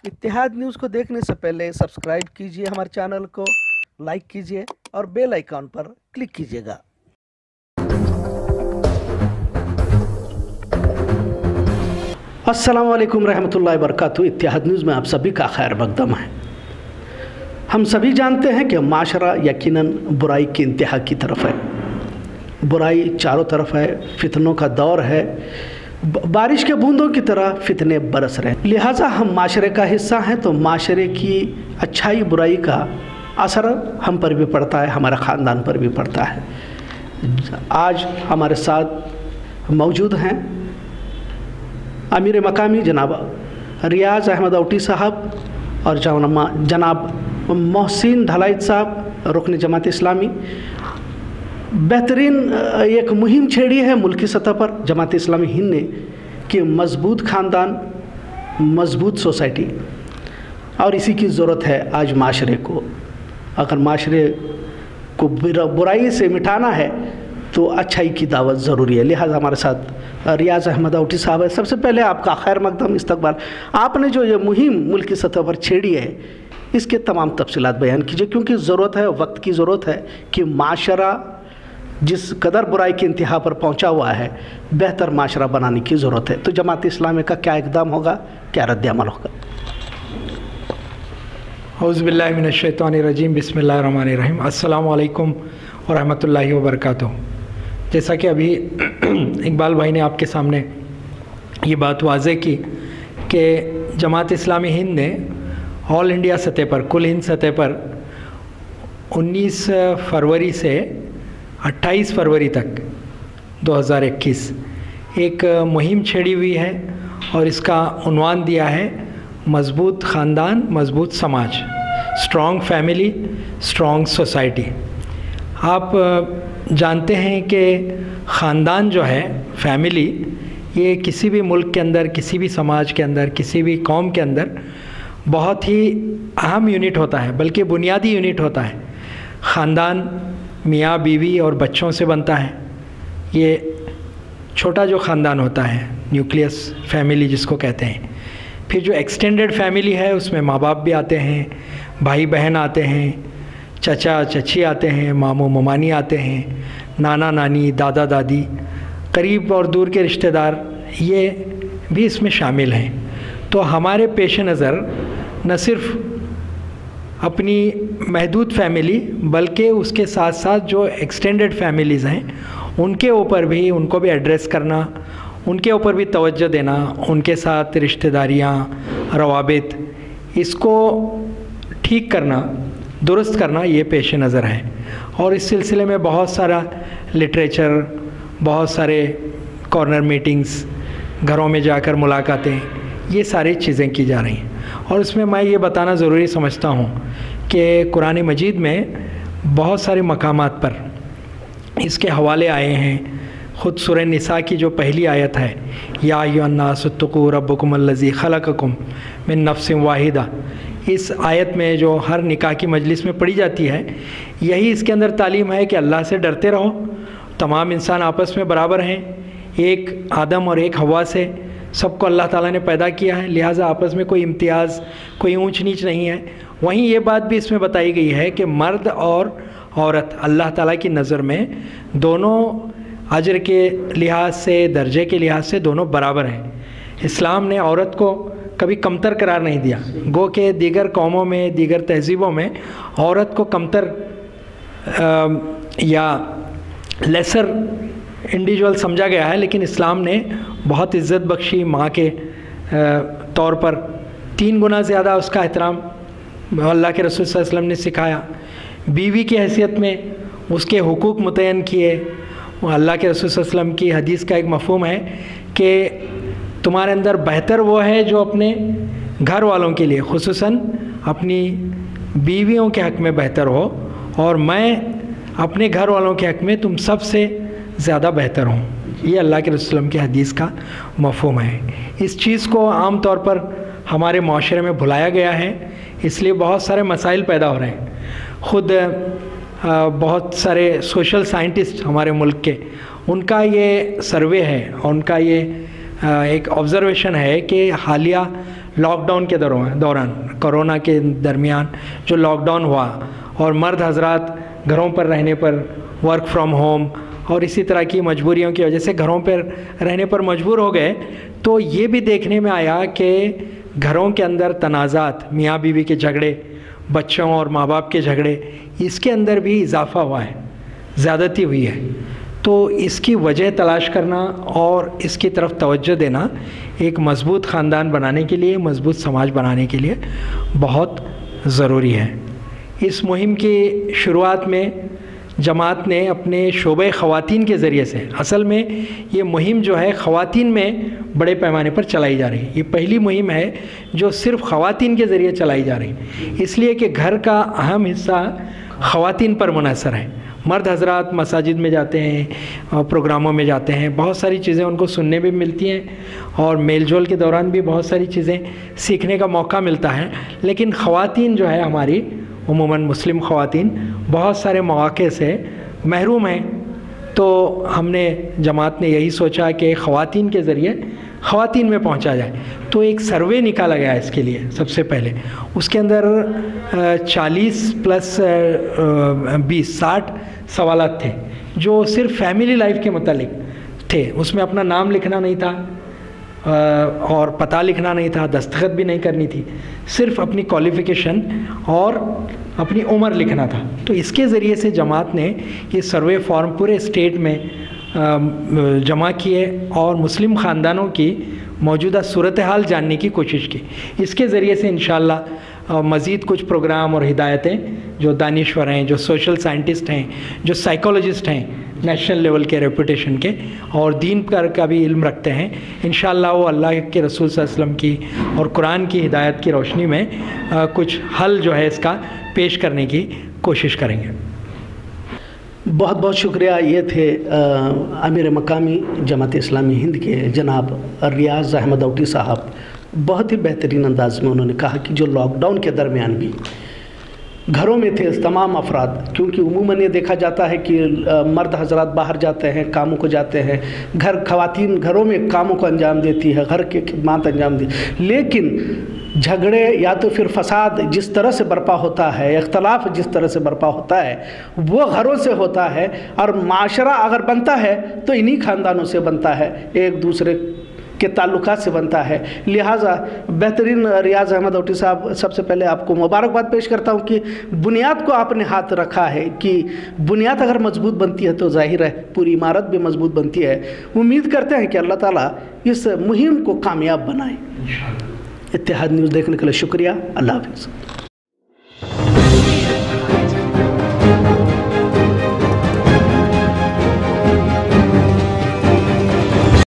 इत्तेहाद news को देखने से पहले सब्सक्राइब कीजिए हमारे चैनल को, लाइक कीजिए और बेल आइकॉन पर क्लिक कीजिएगा। अस्सलाम वालेकुम रहमतुल्लाहि व बरकातहू। इत्तेहाद न्यूज़ में आप सभी का खैर मकदम है। हम सभी जानते हैं कि माशरा यकीनन बुराई की इंतहा की तरफ है। बुराई चारों तरफ है, फितनों का दौर है, बारिश के बूंदों की तरह फितने बरस रहे हैं। लिहाजा हम माशरे का हिस्सा हैं तो माशरे की अच्छाई बुराई का असर हम पर भी पड़ता है, हमारे ख़ानदान पर भी पड़ता है। आज हमारे साथ मौजूद हैं अमीर मकामी जनाब रियाज अहमद औटी साहब और जनाब मोहसिन ढलाइत साहब, रुकन जमात इस्लामी। बेहतरीन एक मुहिम छेड़ी है मुल्की सतह पर जमात इस्लामी हिंद ने कि मज़बूत ख़ानदान, मज़बूत सोसाइटी, और इसी की ज़रूरत है आज माशरे को। अगर माशरे को बुराई से मिटाना है तो अच्छाई की दावत ज़रूरी है। लिहाजा हमारे साथ रियाज अहमद औटी साहब है। सबसे पहले आपका खैर मकदम इस्तकबाल। आपने जो ये मुहिम मुल्की सतह पर छेड़ी है इसके तमाम तफसीलात बयान कीजिए, क्योंकि ज़रूरत है, वक्त की ज़रूरत है कि माशरा जिस कदर बुराई की इंतहा पर पहुंचा हुआ है, बेहतर माशरा बनाने की ज़रूरत है। तो जमात इस्लामी का क्या इक़दाम होगा, क्या रद्द अमल होगा? औज़ु बिल्लाहि मिनश शैतानिर रजीम, बिस्मिल्लाहिर रहमानिर रहीम। अस्सलामु अलैकुम व रहमतुल्लाहि व बरकातहू। जैसा कि अभी इकबाल भाई ने आपके सामने ये बात वाज़े की कि जमात इस्लामी हिंद ने ऑल इंडिया सतह पर, कुल हिंद सतह पर 19 फरवरी से 28 फरवरी तक 2021 एक मुहिम छेड़ी हुई है और इसका उन्वान दिया है मज़बूत ख़ानदान, मज़बूत समाज, स्ट्रॉन्ग फैमिली, स्ट्रॉन्ग सोसाइटी। आप जानते हैं कि ख़ानदान जो है, फैमिली, ये किसी भी मुल्क के अंदर, किसी भी समाज के अंदर, किसी भी कौम के अंदर बहुत ही अहम यूनिट होता है, बल्कि बुनियादी यूनिट होता है। ख़ानदान मियाँ बीवी और बच्चों से बनता है। ये छोटा जो ख़ानदान होता है, न्यूक्लियस फैमिली जिसको कहते हैं। फिर जो एक्सटेंडेड फैमिली है उसमें माँ बाप भी आते हैं, भाई बहन आते हैं, चचा चची आते हैं, मामू ममानी आते हैं, नाना नानी, दादा दादी, करीब और दूर के रिश्तेदार, ये भी इसमें शामिल हैं। तो हमारे पेश नज़र न सिर्फ अपनी महदूद फैमिली बल्कि उसके साथ साथ जो एक्सटेंडेड फैमिलीज़ हैं उनके ऊपर भी, उनको भी एड्रेस करना, उनके ऊपर भी तवज्जो देना, उनके साथ रिश्तेदारियाँ, रवाबित, इसको ठीक करना, दुरुस्त करना, ये पेश नज़र है। और इस सिलसिले में बहुत सारा लिटरेचर, बहुत सारे कॉर्नर मीटिंग्स, घरों में जाकर मुलाकातें, ये सारी चीज़ें की जा रही हैं। और इसमें मैं ये बताना ज़रूरी समझता हूँ कि कुरान मजीद में बहुत सारे मकामात पर इसके हवाले आए हैं। ख़ुद सूरह निसा की जो पहली आयत है, या अय्युहन्नास इत्तक़ू रब्बकुमुल्लज़ी ख़लक़कुम मिन नफ्सिन वाहिदा, इस आयत में जो हर निकाह की मजलिस में पढ़ी जाती है, यही इसके अंदर तालीम है कि अल्लाह से डरते रहो। तमाम इंसान आपस में बराबर हैं, एक आदम और एक हवा से सबको अल्लाह ताला ने पैदा किया है, लिहाजा आपस में कोई इम्तियाज़, कोई ऊंच नीच नहीं है। वहीं ये बात भी इसमें बताई गई है कि मर्द और औरत अल्लाह ताला की नज़र में दोनों अजर के लिहाज से, दर्जे के लिहाज से दोनों बराबर हैं। इस्लाम ने औरत को कभी कमतर करार नहीं दिया। गो के दीगर कौमों में, दीगर तहज़ीबों में औरत को कमतर या लेसर इंडिविजुअल समझा गया है, लेकिन इस्लाम ने बहुत इज़्ज़त बख्शी। माँ के तौर पर 3 गुना ज़्यादा उसका एहतराम अल्लाह के रसूल सल्लल्लाहु अलैहि वसल्लम ने सिखाया। बीवी की हैसियत में उसके हुकूक मुतय्यन किए। अल्लाह के रसूल सल्लल्लाहु अलैहि वसल्लम की हदीस का एक मफ़हूम है कि तुम्हारे अंदर बेहतर वो है जो अपने घर वालों के लिए, खुसूसन अपनी बीवियों के हक़ में बेहतर हो, और मैं अपने घर वालों के हक़ में तुम सबसे ज़्यादा बेहतर हूँ। ये अल्लाह के रसूल की हदीस का मफ़हूम है। इस चीज़ को आम तौर पर हमारे माशरे में भुलाया गया है, इसलिए बहुत सारे मसाइल पैदा हो रहे हैं। ख़ुद बहुत सारे सोशल साइंटिस्ट हमारे मुल्क के, उनका ये सर्वे है, उनका ये एक ऑब्ज़र्वेशन है कि हालिया لاک ڈاؤن کے دوران کورونا کے درمیان جو لاک ڈاؤن ہوا اور مرد حضرات گھروں پر رہنے پر، ورک فرام ہوم اور اسی طرح کی مجبوریوں کی وجہ سے گھروں پر رہنے پر مجبور ہو گئے، تو یہ بھی دیکھنے میں آیا کہ گھروں کے اندر تنازعات، میاں بیوی کے جھگڑے، بچوں اور ماں باپ کے جھگڑے، اس کے اندر بھی اضافہ ہوا ہے، زیادتی ہوئی ہے۔ تو اس کی وجہ تلاش کرنا اور اس کی طرف توجہ دینا ایک مضبوط خاندان بنانے کے لیے، مضبوط سماج بنانے کے لیے بہت ضروری ہے۔ اس مہم کی شروعات میں جماعت نے اپنے شعبہ خواتین کے ذریعے سے، اصل میں یہ مہم جو ہے خواتین میں بڑے پیمانے پر چلائی جا رہی ہے، یہ پہلی مہم ہے جو صرف خواتین کے ذریعے چلائی جا رہی ہے، اس لیے کہ گھر کا اہم حصہ خواتین پر منحصر ہے۔ مرد حضرات مساجد میں جاتے ہیں، پروگراموں میں جاتے ہیں، بہت ساری چیزیں ان کو سننے بھی ملتی ہیں اور میل جول کے دوران بھی بہت ساری چیزیں سیکھنے کا موقع ملتا ہے، لیکن خواتین جو ہے ہماری عموماً مسلم خواتین بہت سارے مواقع سے محروم ہیں۔ تو ہم نے جماعت نے یہی سوچا کہ خواتین کے ذریعے خواتین میں پہنچا جائے، تو ایک سروے نکالا گیا اس کے لیے سب سے پہلے۔ اس کے اندر 40 پلس 60 سوالات تھے جو صرف فیملی لائف کے متعلق تھے، اس میں اپنا نام لکھنا نہیں تھا اور پتہ لکھنا نہیں تھا، دستخط بھی نہیں کرنی تھی، صرف اپنی کوالیفیکیشن اور اپنی عمر لکھنا تھا۔ تو اس کے ذریعے سے جماعت نے یہ سروے فارم پورے اسٹیٹ میں جمع کیے اور مسلم خاندانوں کی موجودہ صورتحال جاننے کی کوشش کی۔ اس کے ذریعے سے انشاءاللہ مزید کچھ پروگرام اور ہدایتیں جو دانشور ہیں، جو سوشل سائنٹسٹ ہیں، جو سائیکالوجسٹ ہیں نیشنل لیول کے ریپوٹیشن کے اور دین پر کا بھی علم رکھتے ہیں، انشاءاللہ وہ اللہ کے رسول صلی اللہ علیہ وسلم کی اور قرآن کی ہدایت کی روشنی میں کچھ حل جو ہے اس کا پیش کرنے کی کوشش کریں گے۔ بہت بہت شکریہ۔ یہ تھے امیر مقامی جماعت اسلامی ہند کے جناب ریاض احمد اوٹی صاحب۔ بہت ہی بہترین انداز میں انہوں نے کہا کہ جو لاک ڈاؤن کے درمیان بھی گھروں میں تھے تمام افراد، کیونکہ عموماً یہ دیکھا جاتا ہے کہ مرد حضرات باہر جاتے ہیں، کاموں کو جاتے ہیں، خواتین گھروں میں کاموں کو انجام دیتی ہے، گھر کے خدمات انجام دی، لیکن جھگڑے یا تو پھر فساد جس طرح سے برپا ہوتا ہے، اختلاف جس طرح سے برپا ہوتا ہے وہ گھروں سے ہوتا ہے، اور معاشرہ اگر بنتا ہے تو انہی خاندانوں سے بنتا ہے، ایک دوسرے کے تعلقات سے بنتا ہے۔ لہٰذا بہترین ریاض احمد اوٹی صاحب، سب سے پہلے آپ کو مبارکباد پیش کرتا ہوں کہ بنیاد کو آپ نے ہاتھ رکھا ہے، کہ بنیاد اگر مضبوط بنتی ہے تو ظاہر ہے پوری عمارت بھی مضبوط بنتی ہے۔ امید کرتے ہیں کہ اللہ تعالیٰ اس مہم کو کامیاب بنائے۔ اتحاد نیوز دیکھنے کے لیے شکریہ۔ اللہ حافظ۔